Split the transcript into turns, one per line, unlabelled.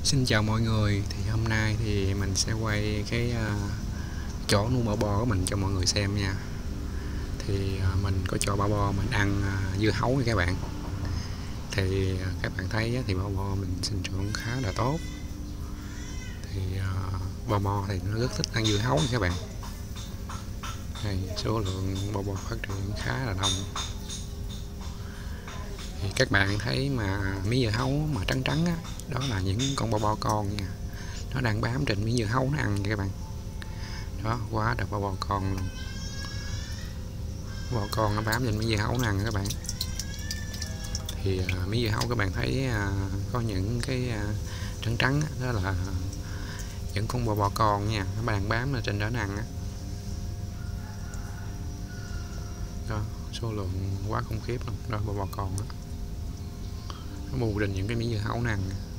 Xin chào mọi người, thì hôm nay thì mình sẽ quay cái chỗ nuôi bò bò của mình cho mọi người xem nha. Thì mình có cho bò bò mình ăn dưa hấu nha các bạn. Thì các bạn thấy thì bò bò mình sinh trưởng khá là tốt. Thì bò bò thì nó rất thích ăn dưa hấu nha các bạn. Thì số lượng bò bò phát triển khá là đông. Thì các bạn thấy mà miếng dưa hấu mà trắng trắng á, đó là những con bò bò con nha. Nó đang bám trên miếng dưa hấu nó ăn nha các bạn. Đó, quá trời bò con luôn. Bò con nó bám trên miếng dưa hấu nó ăn các bạn. Thì miếng dưa hấu các bạn thấy có những cái trắng trắng đó là những con bò con nha, nó đang bám ở trên đó nó ăn á. Đó, số lượng quá khủng khiếp luôn đó, bò con đó. Nó bù trên những cái miếng dưa hấu nó ăn.